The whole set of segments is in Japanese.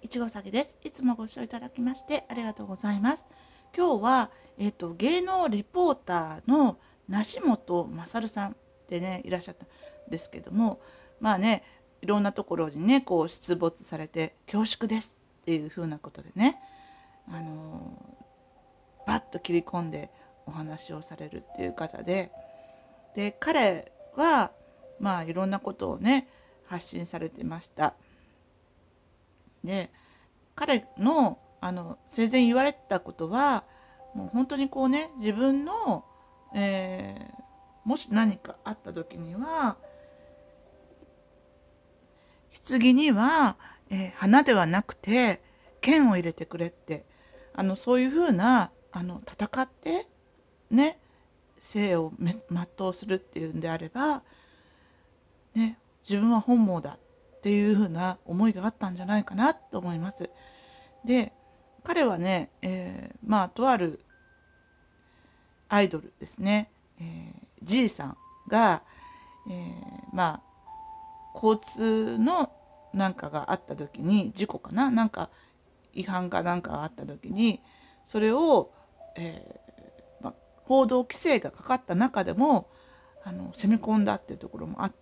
いちごさぎです。いつもご視聴いただきましてありがとうございます。今日は、芸能リポーターの梨本勝さんってね、いらっしゃったんですけども、まあね、いろんなところにね、こう出没されて恐縮ですっていうふうなことでね、バッと切り込んでお話をされるっていう方で、彼は、まあいろんなことをね、発信されてました。で、彼の生前言われたことはもう本当にこうね、自分の、もし何かあった時には棺には、花ではなくて剣を入れてくれって、そういうふうな戦ってね、生を全うするっていうんであればね、自分は本望だっていうふうな思いがあったんじゃないかなと思います。で、彼はね、まあとあるアイドルですね、G さんが、まあ交通のなんかがあった時に、事故かな、なんか違反かなんかがあった時に、それを、まあ、報道規制がかかった中でも攻め込んだっていうところもあって、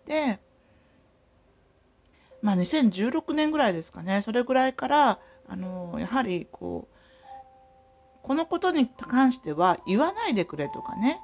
まあ、2016年ぐらいですかね、それぐらいからやはりこのことに関しては言わないでくれとかね、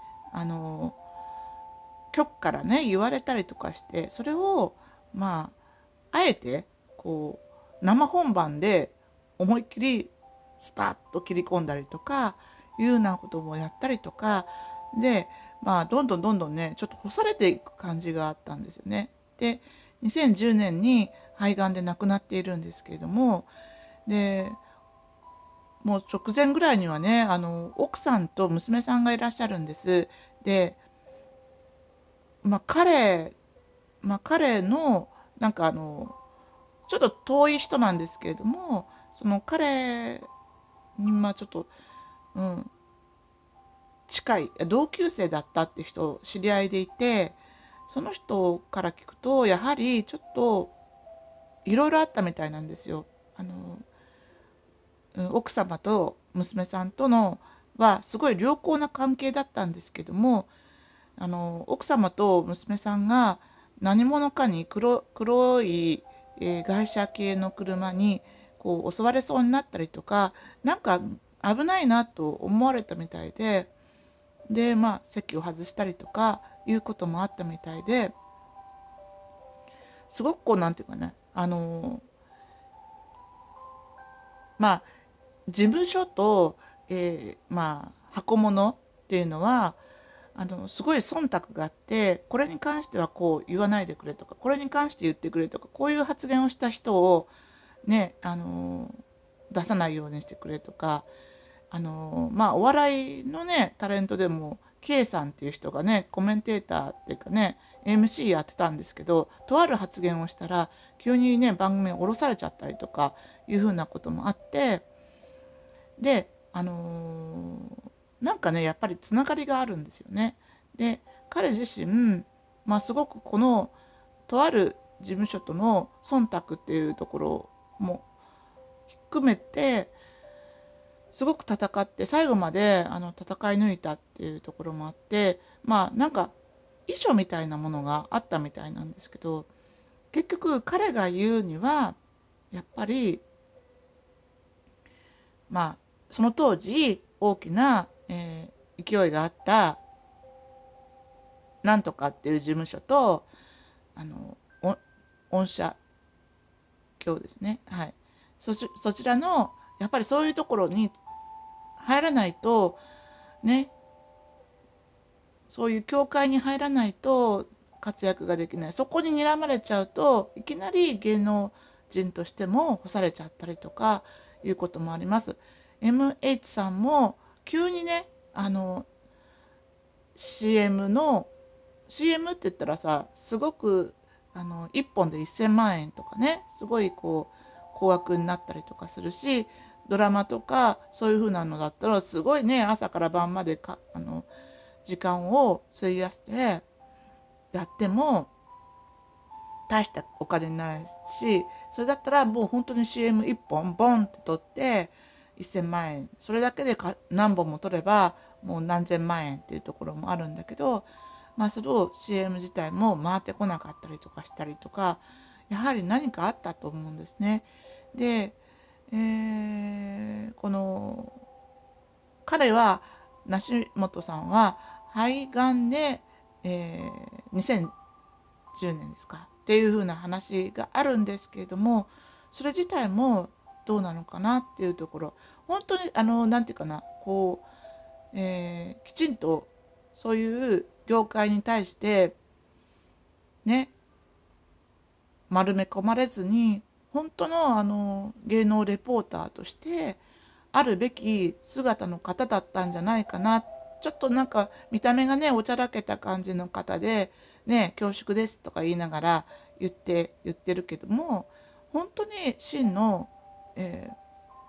局からね言われたりとかして、それをまああえて生本番で思いっきりスパッと切り込んだりとかいうようなこともやったりとかで、まあどんどんどんどんね、ちょっと干されていく感じがあったんですよね。で、2010年に肺がんで亡くなっているんですけれども、でもう直前ぐらいにはね、奥さんと娘さんがいらっしゃるんです。で、まあ彼のなんかちょっと遠い人なんですけれども、その彼にまあちょっと、うん、近い同級生だったって人知り合いでいて、その人から聞くとやはりちょっといろいろあったみたいなんですよ。奥様と娘さんとのはすごい良好な関係だったんですけども、奥様と娘さんが何者かに黒い、外車系の車に襲われそうになったりとか、なんか危ないなと思われたみたいで、まあ席を外したりとかいうこともあったみたいで、すごくなんていうかね、まあ事務所と、まあ箱物っていうのはすごい忖度があって、これに関してはこう言わないでくれとか、これに関して言ってくれとか、こういう発言をした人をね、出さないようにしてくれとか、まあお笑いのねタレントでも K さんっていう人がね、コメンテーターっていうかね MC やってたんですけど、とある発言をしたら急にね番組を降ろされちゃったりとかいうふうなこともあって、でなんかねやっぱりつながりがあるんですよね。で、彼自身、まあすごくこのとある事務所との忖度っていうところも含めてすごく戦って最後まで戦い抜いたっていうところもあって、まあなんか遺書みたいなものがあったみたいなんですけど、結局彼が言うにはやっぱりまあその当時大きな、勢いがあったなんとかっていう事務所と御社協ですね、はい、そちらのやっぱりそういうところに入らないとね、そういう教会に入らないと活躍ができない、そこに睨まれちゃうといきなり芸能人としても干されちゃったりとかいうこともあります。 MH さんも急にねCM の CM って言ったらさ、すごく1本で1000万円とかね、すごい高額になったりとかするし、ドラマとかそういう風なのだったらすごいね、朝から晩まで時間を費やしてやっても大したお金にならないし、それだったらもう本当に CM1 本ボンって取って1000万円、それだけで何本も取ればもう何千万円っていうところもあるんだけど、まあそれを CM 自体も回ってこなかったりとかしたりとか、やはり何かあったと思うんですね。で、この彼は梨本さんは肺がんで、2010年ですかっていう風な話があるんですけれども、それ自体もどうなのかなっていうところ、本当になんていうかな、こう、きちんとそういう業界に対してね、丸め込まれずに、本当の芸能レポーターとしてあるべき姿の方だったんじゃないかな。ちょっとなんか見た目がね、おちゃらけた感じの方でね、恐縮ですとか言いながら言ってるけども、本当に真の、えー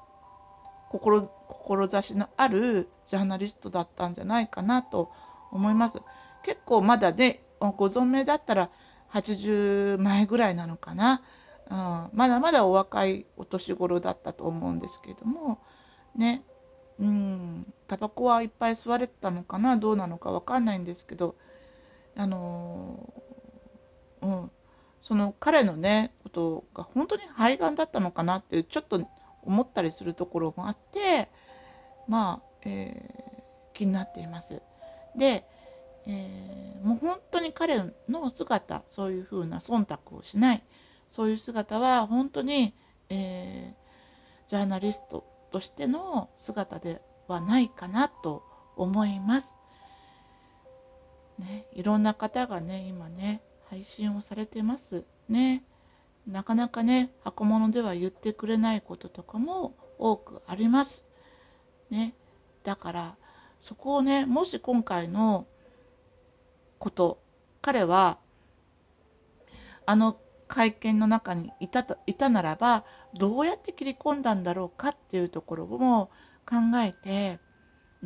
志のあるジャーナリストだったんじゃないかなと思います。結構まだね、ご存命だったら80前ぐらいなのかな、まだまだお若いお年頃だったと思うんですけれどもね、タバコはいっぱい吸われてたのかな、どうなのかわかんないんですけど、あのーうん、その彼のねことが本当に肺がんだったのかなっていうちょっと思ったりするところもあって、まあ、気になっています。で、もう本当に彼の姿、そういうふうな忖度をしない、そういう姿は本当に、ジャーナリストとしての姿ではないかなと思います。ね、いろんな方がね、今ね、配信をされてますね。なかなかね、箱物では言ってくれないこととかも多くあります。ね。だから、そこをね、もし今回のこと、彼はあの会見の中にいたならば、どうやって切り込んだんだろうかっていうところも考えて、うん、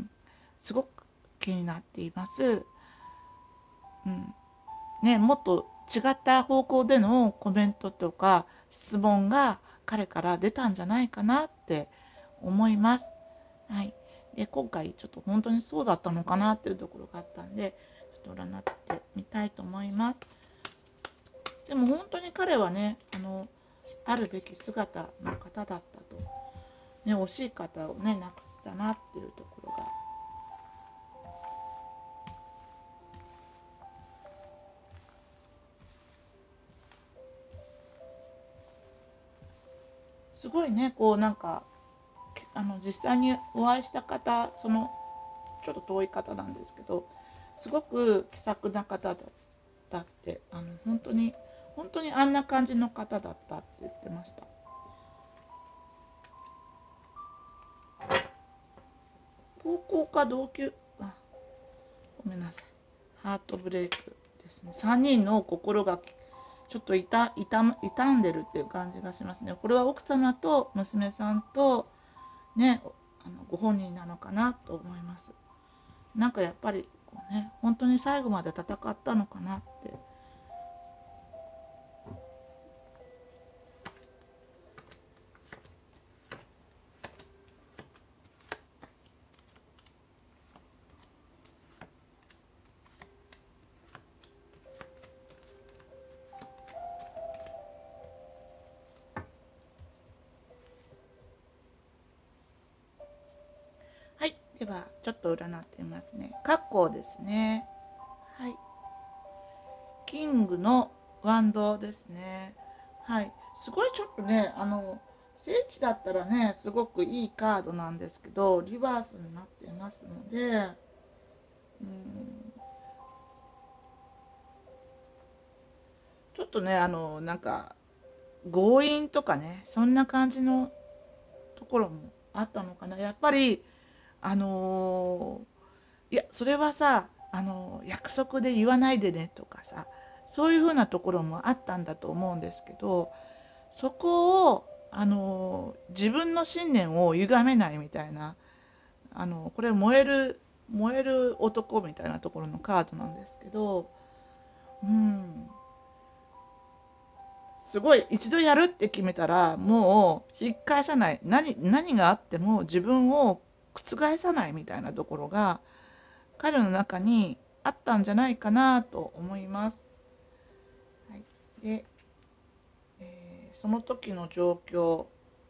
すごく気になっています。ね、もっと違った方向でのコメントとか質問が彼から出たんじゃないかなって思います。はい。で、今回ちょっと本当にそうだったのかなっていうところがあったんで、ちょっと占ってみたいと思います。でも本当に彼はね、あるべき姿の方だったと。ね、惜しい方をね、亡くしたなっていうところが。すごいね、こうなんか、実際にお会いした方、ちょっと遠い方なんですけど、すごく気さくな方だって、本当に本当にあんな感じの方だったって言ってました。高校か同級、ごめんなさい、ハートブレイクですね。3人の心がちょっと傷んでるっていう感じがしますね。これは奥様と娘さんとね、ご本人なのかなと思います。なんかやっぱりこうね、本当に最後まで戦ったのかなって。はい、ではちょっと占ってみますね。カッコウですね。はい、キングのワンドですね。はい、すごいちょっとね、聖地だったらね、すごくいいカードなんですけど、リバースになっていますので、うん、ちょっとね、なんか強引とかね、そんな感じのところもあったのかな。やっぱりいや、それはさ、約束で言わないでねとかさ、そういうふうなところもあったんだと思うんですけど、そこを自分の信念を歪めないみたいな、これ燃える男みたいなところのカードなんですけど、うん、 すごい一度やるって決めたらもう引っ返さない、何があっても自分を覆さないみたいなところが彼の中にあったんじゃないかなと思います。はい、で、その時の状況、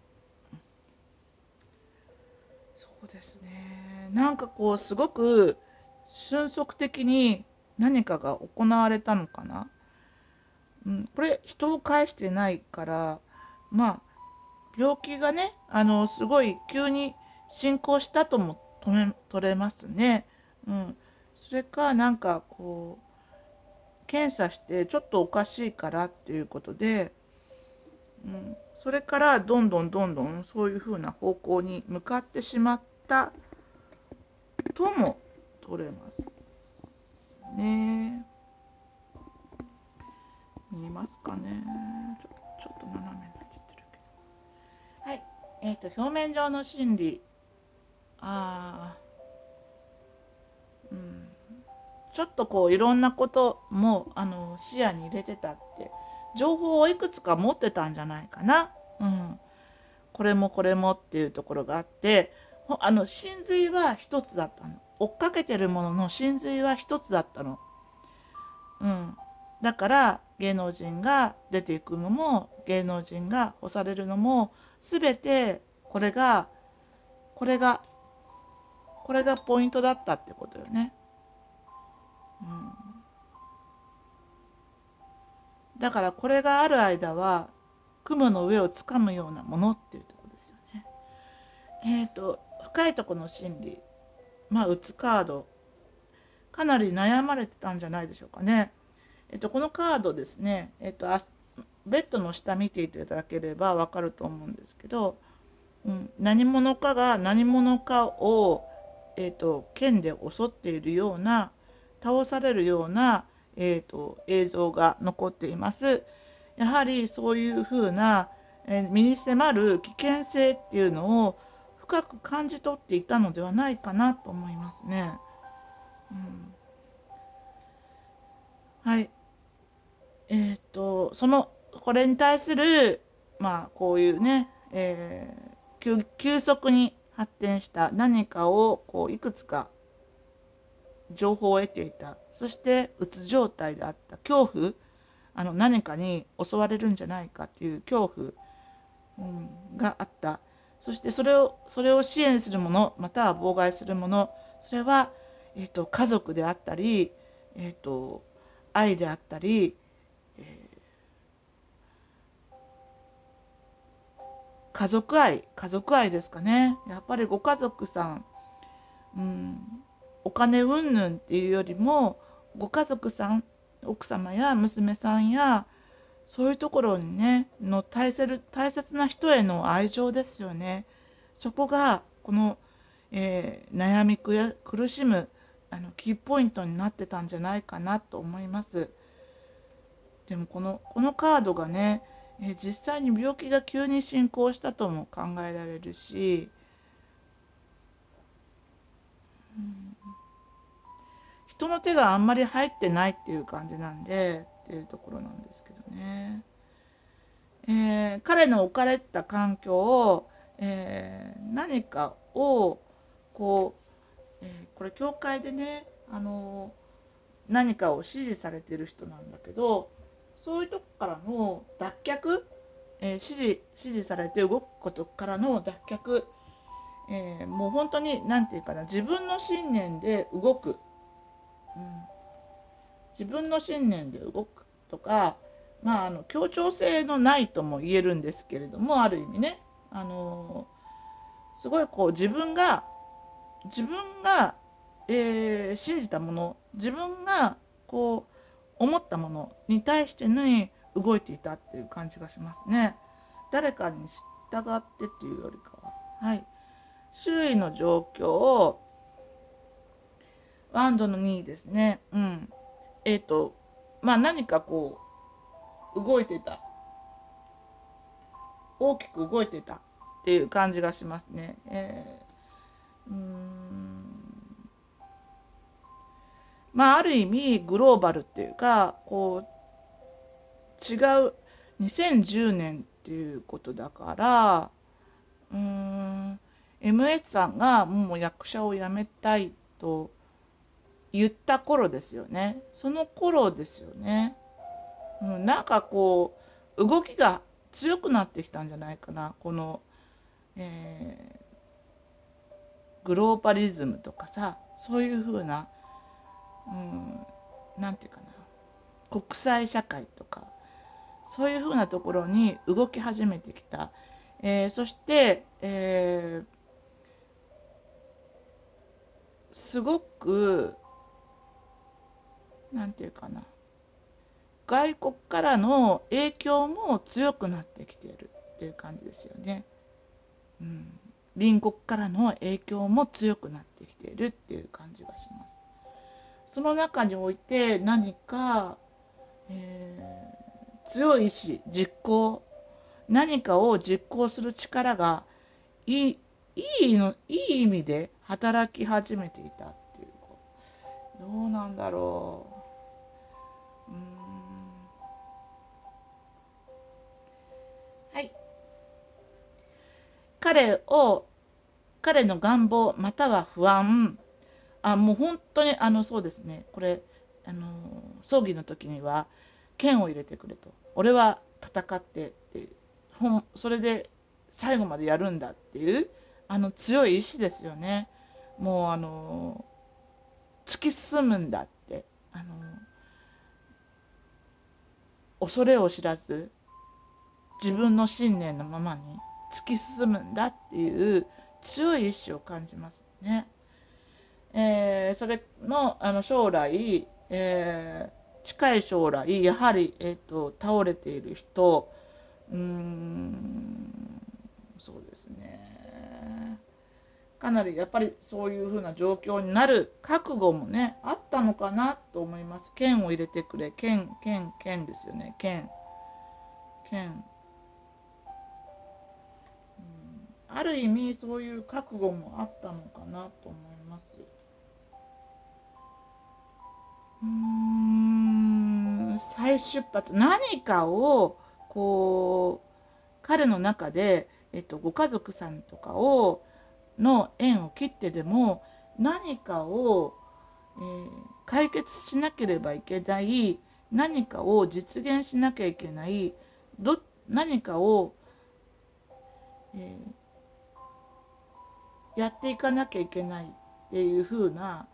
そうですね、なんかこうすごく瞬足的に何かが行われたのかな。これ人を介してないから、まあ病気がね、すごい急に進行したとも取れますね。それかなんかこう検査してちょっとおかしいからっていうことで、それからどんどんどんどんそういうふうな方向に向かってしまったとも取れますね。見えますかね。ちょっと斜めになっちゃってるけど。はい。表面上の心理。あー、ちょっとこういろんなことも視野に入れてたって情報をいくつか持ってたんじゃないかな。これもこれもっていうところがあって、真髄は一つだったの。追っかけてるものの真髄は一つだったの。だから芸能人が出ていくのも芸能人が干されるのも全てこれがこれがポイントだったってことよね。だからこれがある間は雲の上をつかむようなものっていうところですよね。深いところの心理、うつカード、かなり悩まれてたんじゃないでしょうかね。このカードですね、ベッドの下見ていただければわかると思うんですけど、何者かが何者かを、剣で襲っているような、倒されるような、映像が残っています。やはりそういうふうな、身に迫る危険性っていうのを深く感じ取っていたのではないかなと思いますね。はい。これに対する、こういうね、急速に発展した何かをこういくつか情報を得ていた。そしてうつ状態であった恐怖、何かに襲われるんじゃないかっていう恐怖、があった。そしてそれを支援するもの、または妨害するもの、それは、家族であったり、愛であったり、家族愛ですかね。やっぱりご家族さん、お金云々っていうよりも、ご家族さん、奥様や娘さんや、そういうところにね、大切な人への愛情ですよね。そこが、この、悩み苦しむ、キーポイントになってたんじゃないかなと思います。でもこのカードがね、実際に病気が急に進行したとも考えられるし、人の手があんまり入ってないっていう感じなんでっていうところなんですけどね。彼の置かれた環境を、何かをこう、これ教会でね、何かを指示されてる人なんだけど、そういうとこからの脱却、指示されて動くことからの脱却、もう本当に何て言うかな、自分の信念で動く、自分の信念で動くとか、協調性のないとも言えるんですけれども、ある意味ね、すごいこう自分が、信じたもの、自分がこう思ったものに対してに動いていたっていう感じがしますね。誰かに従ってっていうよりかは、はい、周囲の状況をワンドの2ですね。何かこう動いてた、大きく動いてたっていう感じがしますね。ある意味グローバルっていうか、こう違う 2010年っていうことだから、MS さんがもう役者を辞めたいと言った頃ですよね。その頃ですよね。なんかこう動きが強くなってきたんじゃないかな。この、えグローバリズムとかさ、そういうふうな、なんていうかな、国際社会とか、そういうふうなところに動き始めてきた。そして、すごく、なんていうかな、外国からの影響も強くなってきているっていう感じですよね。隣国からの影響も強くなってきているっていう感じがします。その中において何か、強い意志、実行、何かを実行する力がいいいい意味で働き始めていたっていう、どうなんだろう。はい。彼の願望または不安、もう本当にそうですね、これ葬儀の時には剣を入れてくれと、俺は戦ってっていう、それで最後までやるんだっていう強い意志ですよね。もう突き進むんだって、恐れを知らず自分の信念のままに突き進むんだっていう強い意志を感じますね。それの、将来、近い将来やはり、倒れている人、そうですね、かなりやっぱりそういう風な状況になる覚悟もねあったのかなと思います。剣を入れてくれ、剣ですよね、剣、ある意味そういう覚悟もあったのかなと思います。再出発、何かをこう彼の中で、ご家族さんとかの縁を切ってでも何かを、解決しなければいけない、何かを実現しなきゃいけない、何かを、えやっていかなきゃいけないっていう風な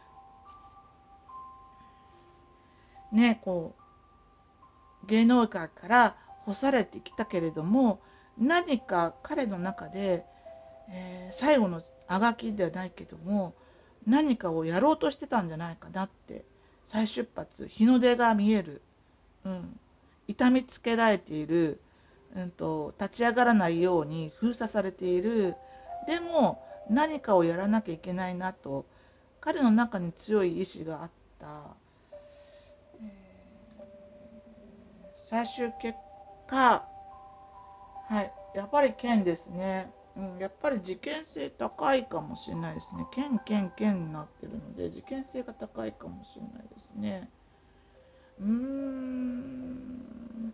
ね、こう芸能界から干されてきたけれども、何か彼の中で、最後のあがきではないけども何かをやろうとしてたんじゃないかなって。再出発、日の出が見える、痛みつけられている、立ち上がらないように封鎖されている、でも何かをやらなきゃいけないなと彼の中に強い意志があった。最終結果、はい、やっぱり剣ですね。やっぱり事件性高いかもしれないですね。剣になってるので事件性が高いかもしれないですね。うーん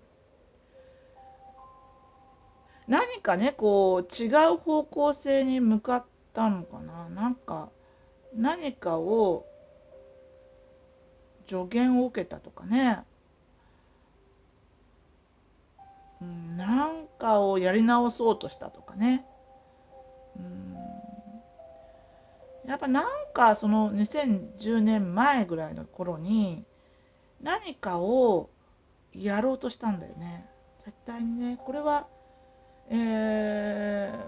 何かね、こう違う方向性に向かったのかな。なんか何かを助言を受けたとかね、なんかをやり直そうとしたとかね。やっぱなんかその2010年前ぐらいの頃に何かをやろうとしたんだよね。絶対にね。これは、え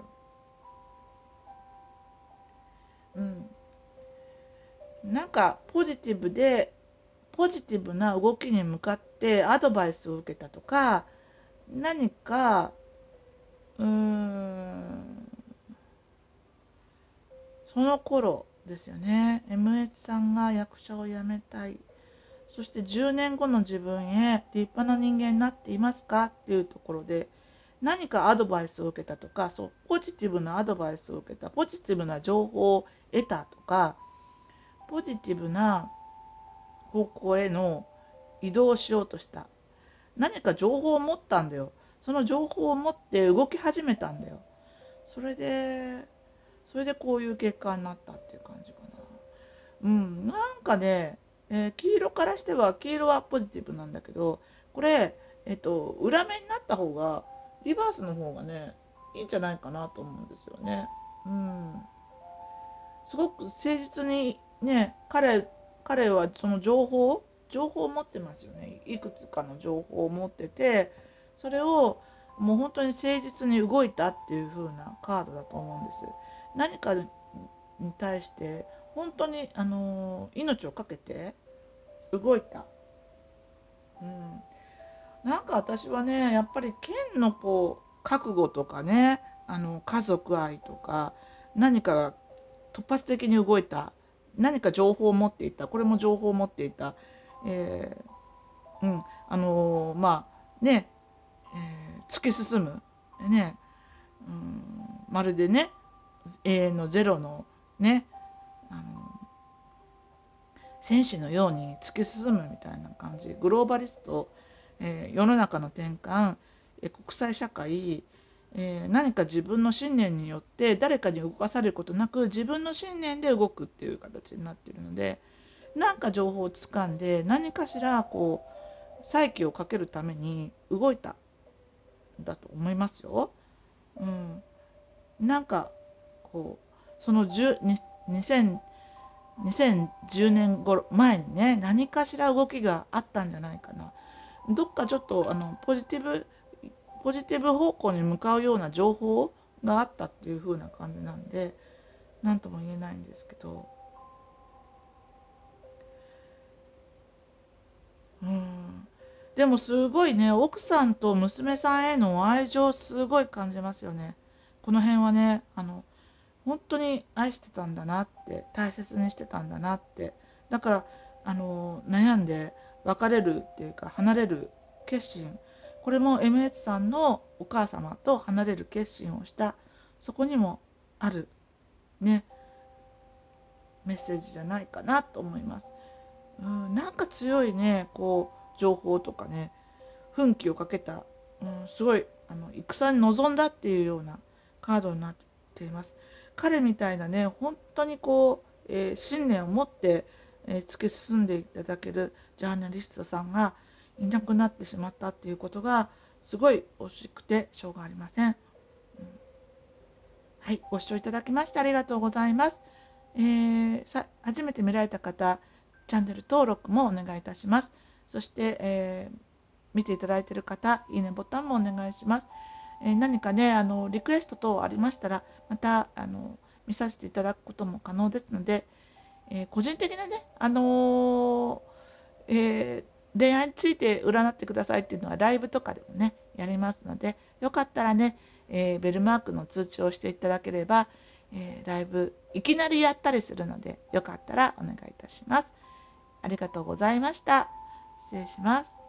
なんかポジティブな動きに向かってアドバイスを受けたとか、何か、うーん、その頃ですよね。MH さんが役者を辞めたい。そして10年後の自分へ立派な人間になっていますかっていうところで何かアドバイスを受けたとか、そうポジティブなアドバイスを受けた、ポジティブな情報を得たとか、ポジティブな方向への移動をしようとした。 何か情報を持ったんだよ。その情報を持って動き始めたんだよ。それでこういう結果になったっていう感じかな。なんかね、黄色からしては、黄色はポジティブなんだけど、これ、裏目になった方が、リバースの方がね、いいんじゃないかなと思うんですよね。すごく誠実にね、彼はその情報を持ってますよね。いくつかの情報を持ってて、それをもう本当に誠実に動いたっていう風なカードだと思うんです。何かに対して本当に命を懸けて動いた。うん、なんか私はね、やっぱり剣のこう覚悟とかね、家族愛とか、何かが突発的に動いた、何か情報を持っていた、これも情報を持っていた、えまあね、突き進むね、まるでね、永遠のゼロのね、あの戦士のように突き進むみたいな感じ、グローバリスト、世の中の転換、国際社会、何か自分の信念によって誰かに動かされることなく自分の信念で動くっていう形になっているので、何か情報をつかんで何かしらこう再起をかけるために動いたんだと思いますよ。なんかこうその2010年頃前にね、何かしら動きがあったんじゃないかな。どっかちょっとポジティブ方向に向かうような情報があったっていう風な感じなんで、何とも言えないんですけど、でもすごいね、奥さんと娘さんへの愛情すごい感じますよね。この辺はね、本当に愛してたんだなって、大切にしてたんだなって。だから悩んで別れるっていうか離れる決心、これも MH さんのお母様と離れる決心をした、そこにもあるね、メッセージじゃないかなと思います。なんか強いね、こう情報とかね、奮起をかけた、すごい戦に臨んだっていうようなカードになっています。彼みたいなね、本当にこう、信念を持って、突き進んでいただけるジャーナリストさんがいなくなってしまったっていうことがすごい惜しくてしょうがありません。はい、ご視聴いただきましてありがとうございます。初めて見られた方、チャンネル登録もお願いいたします。そして、見ていただいている方、いいねボタンもお願いします。何かね、リクエスト等ありましたら、また見させていただくことも可能ですので、個人的なね、恋愛について占ってくださいっていうのはライブとかでもね、やりますので、よかったらね、ベルマークの通知をしていただければ、ライブいきなりやったりするので、よかったらお願いいたします。ありがとうございました。失礼します。